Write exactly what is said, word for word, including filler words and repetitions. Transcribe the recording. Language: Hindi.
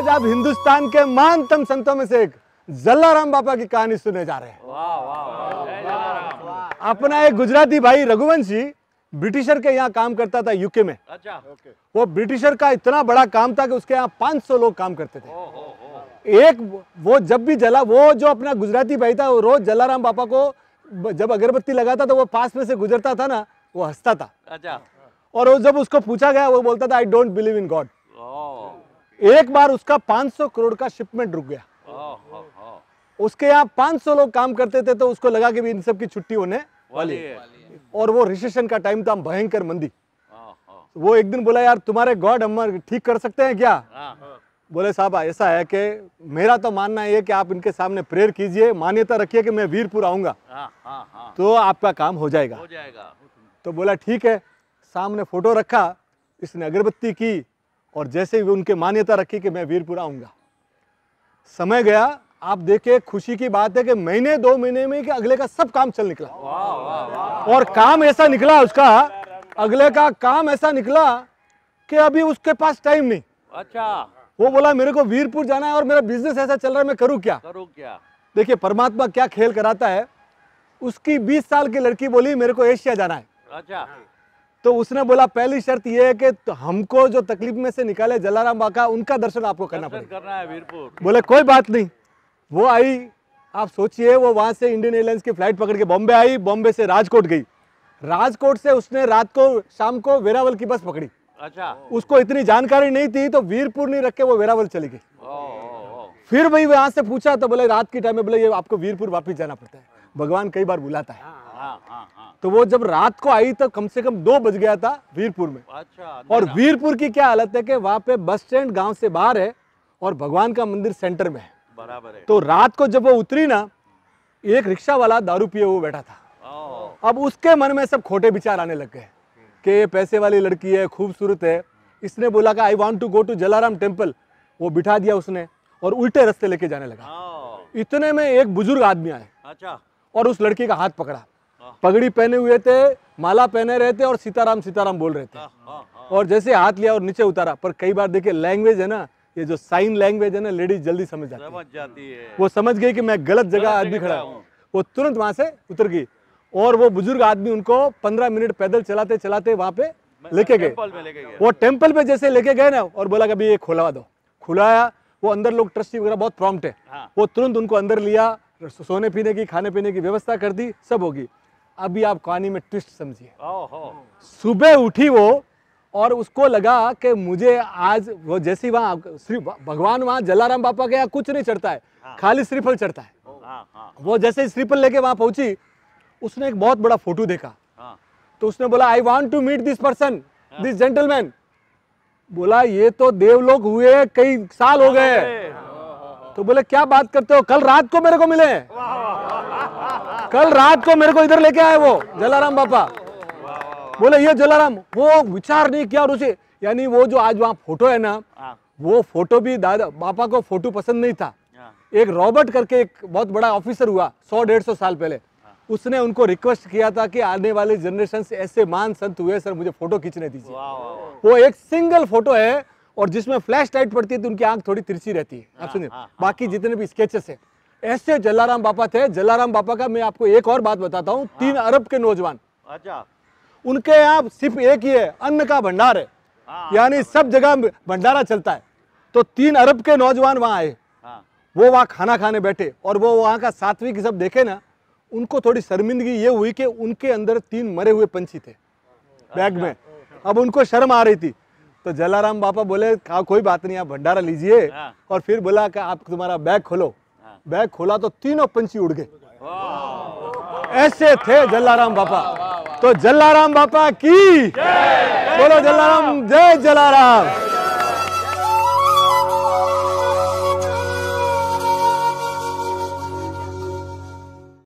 आज आप हिंदुस्तान के महानतम संतों में से एक जलाराम बापा की कहानी सुनने जा रहे हैं। वाह वाह। अपना एक गुजराती भाई रघुवंशी ब्रिटिशर के यहाँ काम करता था यूके में। अच्छा। वो ब्रिटिशर का इतना बड़ा काम था कि उसके यहाँ पाँच सौ लोग काम करते थे। एक वो जब भी जला वो जो अपना गुजराती भाई था वो रोज जलाराम बापा को जब अगरबत्ती लगाता तो वो पास में से गुजरता था ना, वो हंसता था। अच्छा। और वो जब उसको पूछा गया वो बोलता था I don't believe in God. एक बार उसका पाँच सौ करोड़ का शिपमेंट रुक गया। उसके यहाँ पाँच सौ लोग काम करते थे तो उसको लगा कि भी इन सब की छुट्टी होने वाली है। और वो रिसेशन का टाइम था, भयंकर मंदी। वो एक दिन बोला यार तुम्हारे गॉड हम ठीक कर सकते हैं क्या? बोले साहब ऐसा है कि मेरा तो मानना है कि आप इनके सामने प्रेयर कीजिए, मान्यता रखिए कि मैं वीरपुर आऊंगा तो आपका काम हो जाएगा। हो जाएगा। तो बोला ठीक है। सामने फोटो रखा, इसने अगरबत्ती की और जैसे ही उनके मान्यता रखी कि मैं वीरपुर आऊंगा। समय गया, आप देखिए खुशी की बात है कि महीने दो महीने में कि अगले का सब काम चल निकला। वाह वाह वाह। और काम ऐसा निकला उसका, अगले का काम ऐसा निकला कि अभी उसके पास टाइम नहीं। अच्छा। वो बोला मेरे को वीरपुर जाना है और मेरा बिजनेस ऐसा चल रहा है, मैं करूं क्या करूं क्या? देखिए देखिए परमात्मा क्या खेल कराता है। उसकी बीस साल की लड़की बोली मेरे को एशिया जाना है। अच्छा। तो उसने बोला पहली शर्त यह है कि तो हमको जो तकलीफ में से निकाले जलाराम बापा, उनका दर्शन आपको करना पड़ेगा। करना है वीरपुर। बोले कोई बात नहीं। वो आई, आप सोचिए वो वहां से इंडियन एयरलाइंस की फ्लाइट पकड़ के बॉम्बे आई, बॉम्बे से राजकोट गई, राजकोट से उसने रात को शाम को वेरावल की बस पकड़ी। अच्छा। उसको इतनी जानकारी नहीं थी तो वीरपुर नहीं रख के वो वेरावल चली गई। ओ, ओ, ओ। फिर वही वहां से पूछा तो बोले रात की टाइम में बोले ये आपको वीरपुर वापस जाना पड़ता है, भगवान कई बार बुलाता है। हाँ, हाँ, हाँ। तो वो जब रात को आई तो कम से कम दो बज गया था वीरपुर में। अच्छा। और वीरपुर की क्या हालत है कि वहां पे बस स्टैंड गांव से बाहर है और भगवान का मंदिर सेंटर में है। बराबर है। तो रात को जब वो उतरी ना, एक रिक्शा वाला दारू पिए हुए बैठा था। अब उसके मन में सब खोटे विचार आने लग गए कि ये पैसे वाली लड़की है, खूबसूरत है। इसने बोला कि I want to go to Jalaram temple. वो बिठा दिया उसने और उल्टे रास्ते लेके जाने लगा। इतने में एक बुजुर्ग आदमी आए। अच्छा। और उस लड़की का हाथ पकड़ा, पगड़ी पहने हुए थे, माला पहने रहे थे और सीताराम सीताराम बोल रहे थे। और जैसे हाथ लिया और नीचे उतारा। पर कई बार देखिए लैंग्वेज है ना, ये जो साइन लैंग्वेज है ना, लेडीज जल्दी समझ जाती है। समझ जाती है। वो समझ गई कि मैं गलत जगह आदमी खड़ा हूँ। वो तुरंत वहां से उतर गई और वो बुजुर्ग आदमी उनको पंद्रह मिनट पैदल चलाते चलाते वहां पे लेके गए। वो टेम्पल पे जैसे लेके गए ना और बोला कि ये खुलवा दो। खुलाया, वो अंदर लोग ट्रस्टी वगैरह बहुत प्रॉम्प्ट है। हाँ। वो तुरंत उनको अंदर लिया, सोने पीने की खाने पीने की व्यवस्था कर दी, सब होगी। अभी आप कहानी में ट्विस्ट समझिए। सुबह उठी वो और उसको लगा कि मुझे आज वो जैसी वहाँ श्री भगवान वहाँ जलाराम बापा के यहाँ कुछ नहीं चढ़ता है। हाँ। खाली श्रीफल चढ़ता है। हाँ, हाँ। वो जैसे ही श्रीफल लेके वहां पहुंची, उसने एक बहुत बड़ा फोटो देखा। हाँ। तो उसने बोला I want to meet this person, this gentleman. बोला ये तो देवलोक हुए कई साल हो गए। तो बोले क्या बात करते हो, कल रात को मेरे को मिले, कल रात को मेरे को इधर लेके आए वो जलाराम बापा। बोले ये जलाराम, वो विचार नहीं किया और उसे, यानी वो जो आज वहां फोटो है ना, वो फोटो भी दादा बापा को फोटो पसंद नहीं था। एक रॉबर्ट करके एक बहुत बड़ा ऑफिसर हुआ सौ डेढ़ सौ साल पहले, उसने उनको रिक्वेस्ट किया था कि आने वाले जनरेशन से ऐसे महान संत हुए सर, मुझे फोटो खींचने दीजिए। वो एक सिंगल फोटो है और जिसमें फ्लैश लाइट पड़ती है तो उनकी आंख थोड़ी तिरछी रहती है। आप सुनिए, बाकी जितने भी स्केचेस है ऐसे जलाराम बापा थे। जलाराम बापा का मैं आपको एक और बात बताता हूँ। तीन अरब के नौजवान, अच्छा, उनके यहाँ सिर्फ एक ही है, अन्न का भंडार है, यानी सब जगह भंडारा चलता है। तो तीन अरब के नौजवान वहां आए, वो वहाँ खाना खाने बैठे और वो वहाँ का सात्विक सब देखे ना, उनको थोड़ी शर्मिंदगी ये हुई कि उनके अंदर तीन मरे हुए पंछी थे बैग में। अब उनको शर्म आ रही थी। तो जलाराम बापा बोले कोई बात नहीं, आप भंडारा लीजिए। और फिर बोला कि आप तुम्हारा बैग खोलो। बैग खोला तो तीनों पंछी उड़ गए। ऐसे थे जलाराम बापा। तो जलाराम बापा की बोलो, जलाराम, जय जलाराम।